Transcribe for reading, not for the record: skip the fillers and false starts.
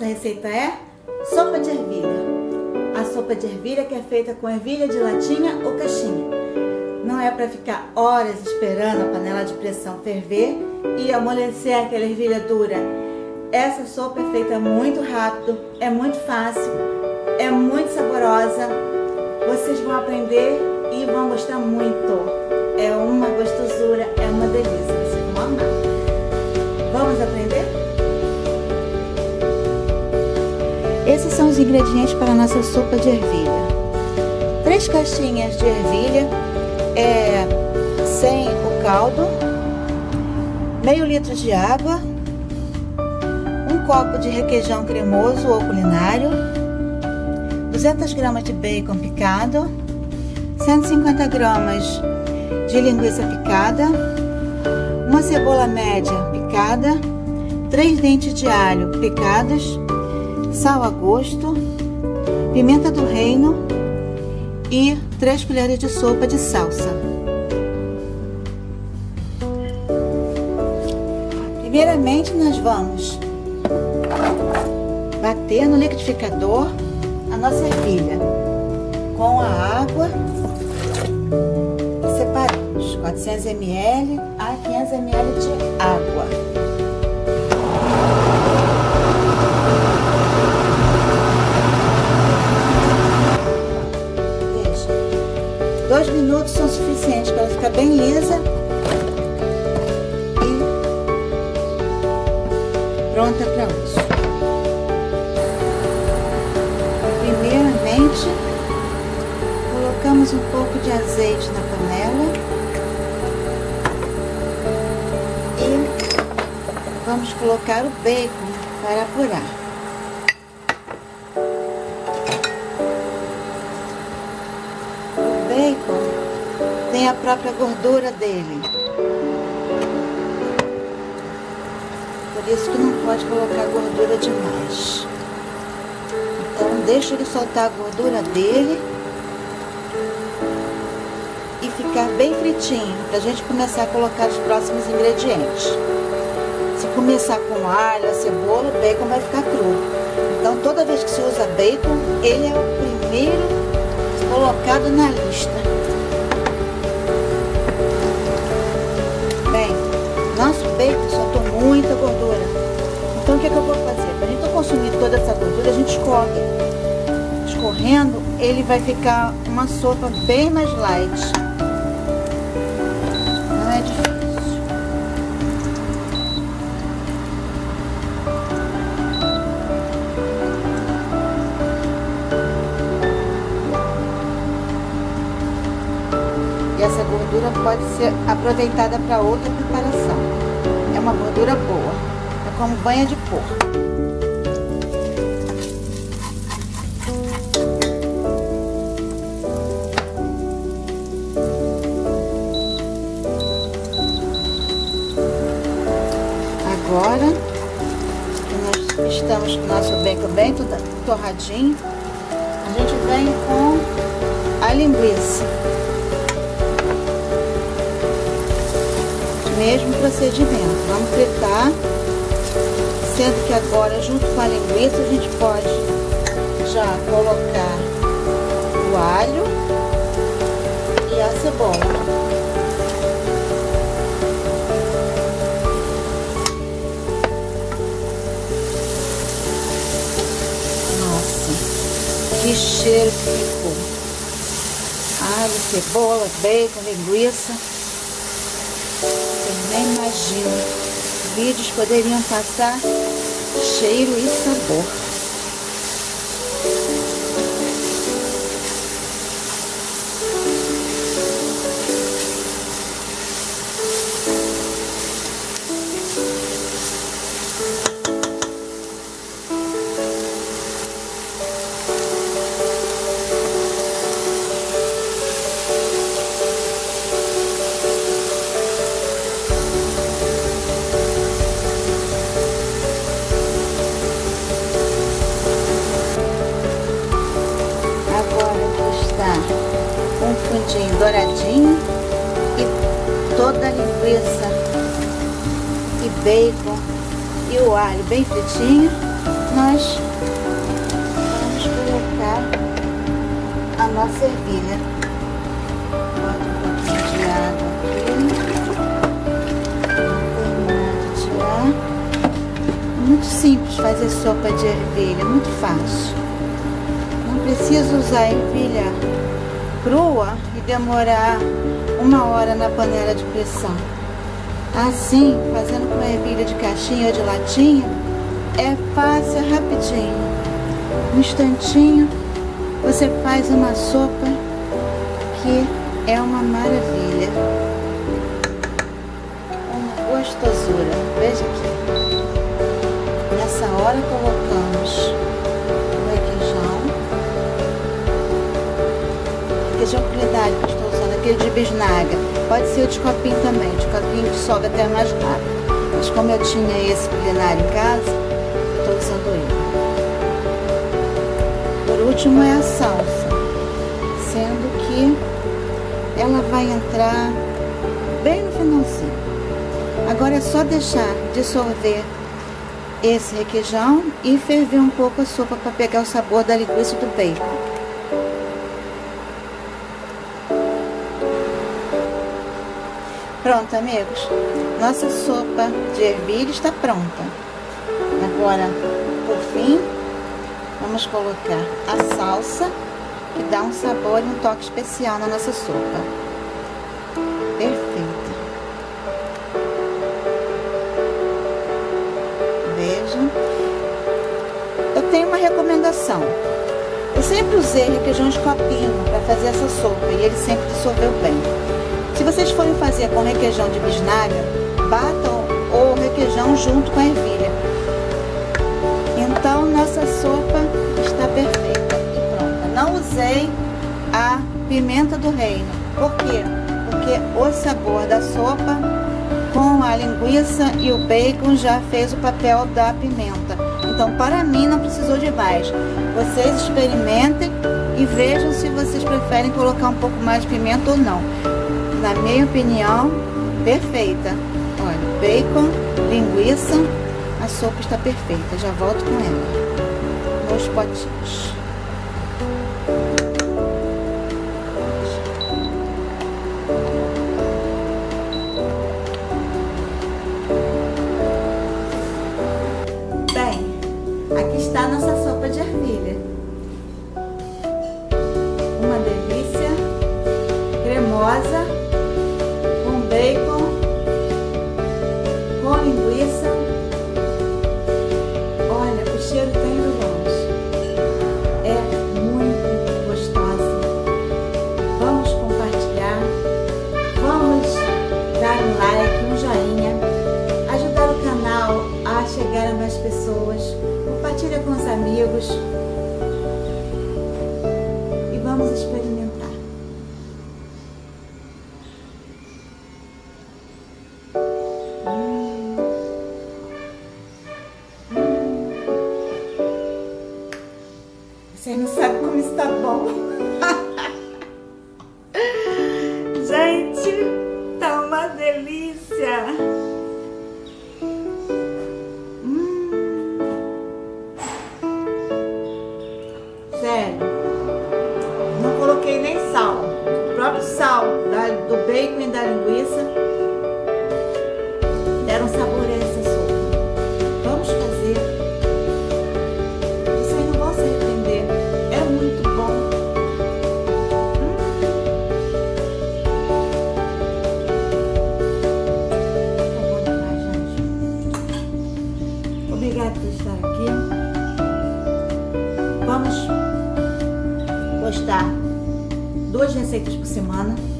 receita é sopa de ervilha. A sopa de ervilha que é feita com ervilha de latinha ou caixinha. Não é para ficar horas esperando a panela de pressão ferver e amolecer aquela ervilha dura. Essa sopa é feita muito rápido, é muito fácil, é muito saborosa. Vocês vão aprender e vão gostar muito. É uma gostosura, é uma delícia, vocês vão amar. Vamos aprender? Esses são os ingredientes para a nossa sopa de ervilha. 3 caixinhas de ervilha, sem o caldo, meio litro de água, 1 copo de requeijão cremoso ou culinário, 200 gramas de bacon picado, 150 gramas de linguiça picada, 1 cebola média picada, 3 dentes de alho picados, sal a gosto, pimenta do reino e 3 colheres de sopa de salsa. Primeiramente, nós vamos bater no liquidificador a nossa ervilha com a água e separamos 400 ml a 500 ml de água. Veja, 2 minutos são suficientes para ela ficar bem lisa e pronta para uso. Primeiramente, colocamos um pouco de azeite na panela e vamos colocar o bacon para apurar. O bacon tem a própria gordura dele, por isso que não pode colocar gordura demais. Então deixa ele soltar a gordura dele e ficar bem fritinho, pra gente começar a colocar os próximos ingredientes. Se começar com alho, a cebola, o bacon vai ficar cru. Então toda vez que se usa bacon, ele é o primeiro colocado na lista. Bem, nosso bacon soltou muita gordura. Então o que eu vou fazer? Pra gente não consumir toda essa gordura, a gente escorre. Escorrendo, ele vai ficar uma sopa bem mais light. Não é difícil. E essa gordura pode ser aproveitada para outra preparação. É uma gordura boa. É como banha de porco. Agora que nós estamos com o nosso bacon bem torradinho, a gente vem com a linguiça. Mesmo procedimento, vamos fritar, sendo que agora junto com a linguiça a gente pode já colocar o alho e a cebola. Que cheiro que ficou! Alho, cebola, bacon, linguiça. Vocês nem imaginam. Vídeos poderiam passar cheiro e sabor. fundinho douradinho e toda a linguiça e bacon e o alho bem fritinho. nós vamos colocar a nossa ervilha. Bota um pouquinho de água aqui. Terminar de tirar. Muito simples fazer sopa de ervilha, muito fácil. Não precisa usar ervilha crua e demorar 1 hora na panela de pressão. Assim, fazendo com ervilha de caixinha ou de latinha, é fácil, é rapidinho. Um instantinho, você faz uma sopa que é uma maravilha. Uma gostosura. Veja aqui. Nessa hora colocamos o requeijão culinário que eu estou usando, aquele de bisnaga. Pode ser o de copinho também, de copinho dissolve até mais rápido. Mas como eu tinha esse culinário em casa, eu estou usando ele. Por último é a salsa, sendo que ela vai entrar bem no finalzinho. Agora é só deixar dissolver esse requeijão e ferver um pouco a sopa para pegar o sabor da linguiça e do bacon. Pronto, amigos, nossa sopa de ervilha está pronta. Agora, por fim, vamos colocar a salsa, que dá um sabor e um toque especial na nossa sopa. Perfeita. Vejam. Eu tenho uma recomendação. Eu sempre usei requeijão de copinho para fazer essa sopa e ele sempre dissolveu bem. Se vocês forem fazer com requeijão de bisnaga, batam o requeijão junto com a ervilha. Então, nossa sopa está perfeita e pronta. Não usei a pimenta do reino. Por quê? Porque o sabor da sopa com a linguiça e o bacon já fez o papel da pimenta. Então, para mim, não precisou de mais. Vocês experimentem e vejam se vocês preferem colocar um pouco mais de pimenta ou não. Na minha opinião, perfeita. Olha, bacon, linguiça, a sopa está perfeita. Já volto com ela nos potinhos. Bem, aqui está a nossa sopa de ervilha. Uma delícia, cremosa, bacon, com linguiça. Olha, o cheiro tá indo longe. É muito gostosa. Vamos compartilhar, vamos dar um like, um joinha, ajudar o canal a chegar a mais pessoas, compartilha com os amigos e vamos experimentar. Vocês não sabem como está bom. Gente, tá uma delícia. Sério, não coloquei nem sal. O próprio sal do bacon e da linguiça deram sabor a essa sopa. Vamos fazer. Vocês não vão se arrepender. É muito bom. Tá bom demais, gente. Obrigada por estar aqui. Vamos postar 2 receitas por semana.